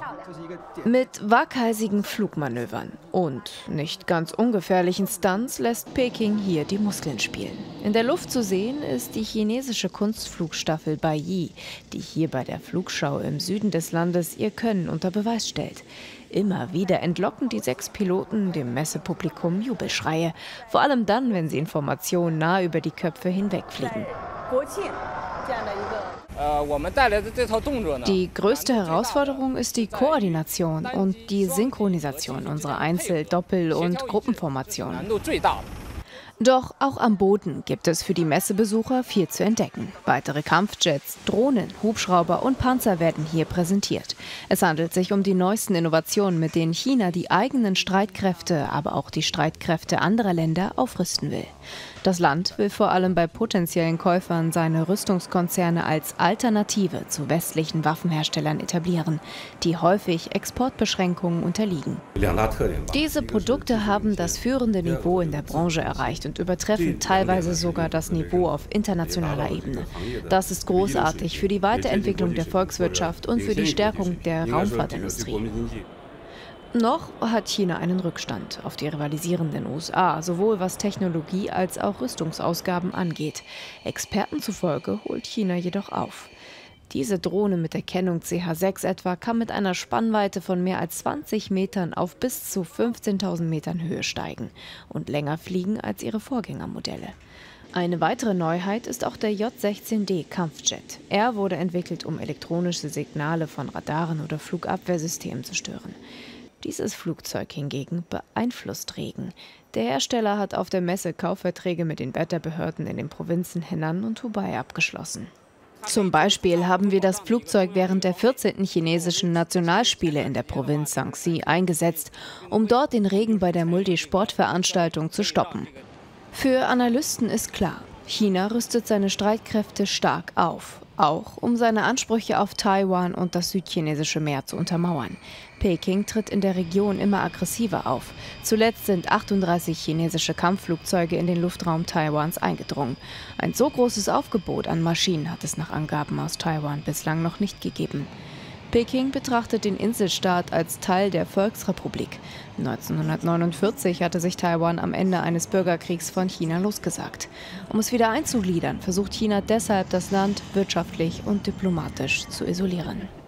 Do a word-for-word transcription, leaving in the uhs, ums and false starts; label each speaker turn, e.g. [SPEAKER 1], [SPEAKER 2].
[SPEAKER 1] Mit waghalsigen Flugmanövern und nicht ganz ungefährlichen Stunts lässt Peking hier die Muskeln spielen. In der Luft zu sehen ist die chinesische Kunstflugstaffel Baiyi, die hier bei der Flugschau im Süden des Landes ihr Können unter Beweis stellt. Immer wieder entlocken die sechs Piloten dem Messepublikum Jubelschreie, vor allem dann, wenn sie Informationen nah über die Köpfe hinwegfliegen. Die größte Herausforderung ist die Koordination und die Synchronisation unserer Einzel-, Doppel- und Gruppenformationen. Doch auch am Boden gibt es für die Messebesucher viel zu entdecken. Weitere Kampfjets, Drohnen, Hubschrauber und Panzer werden hier präsentiert. Es handelt sich um die neuesten Innovationen, mit denen China die eigenen Streitkräfte, aber auch die Streitkräfte anderer Länder aufrüsten will. Das Land will vor allem bei potenziellen Käufern seine Rüstungskonzerne als Alternative zu westlichen Waffenherstellern etablieren, die häufig Exportbeschränkungen unterliegen. Diese Produkte haben das führende Niveau in der Branche erreicht und übertreffen teilweise sogar das Niveau auf internationaler Ebene. Das ist großartig für die Weiterentwicklung der Volkswirtschaft und für die Stärkung der Raumfahrtindustrie. Noch hat China einen Rückstand auf die rivalisierenden U S A, sowohl was Technologie als auch Rüstungsausgaben angeht. Experten zufolge holt China jedoch auf. Diese Drohne mit der Kennung C H sechs etwa kann mit einer Spannweite von mehr als zwanzig Metern auf bis zu fünfzehntausend Metern Höhe steigen und länger fliegen als ihre Vorgängermodelle. Eine weitere Neuheit ist auch der J sechzehn D Kampfjet. Er wurde entwickelt, um elektronische Signale von Radaren oder Flugabwehrsystemen zu stören. Dieses Flugzeug hingegen beeinflusst Regen. Der Hersteller hat auf der Messe Kaufverträge mit den Wetterbehörden in den Provinzen Henan und Hubei abgeschlossen. Zum Beispiel haben wir das Flugzeug während der vierzehnten chinesischen Nationalspiele in der Provinz Shaanxi eingesetzt, um dort den Regen bei der Multisportveranstaltung zu stoppen. Für Analysten ist klar, China rüstet seine Streitkräfte stark auf, auch um seine Ansprüche auf Taiwan und das südchinesische Meer zu untermauern. Peking tritt in der Region immer aggressiver auf. Zuletzt sind achtunddreißig chinesische Kampfflugzeuge in den Luftraum Taiwans eingedrungen. Ein so großes Aufgebot an Maschinen hat es nach Angaben aus Taiwan bislang noch nicht gegeben. Peking betrachtet den Inselstaat als Teil der Volksrepublik. neunzehnhundertneunundvierzig hatte sich Taiwan am Ende eines Bürgerkriegs von China losgesagt. Um es wieder einzugliedern, versucht China deshalb, das Land wirtschaftlich und diplomatisch zu isolieren.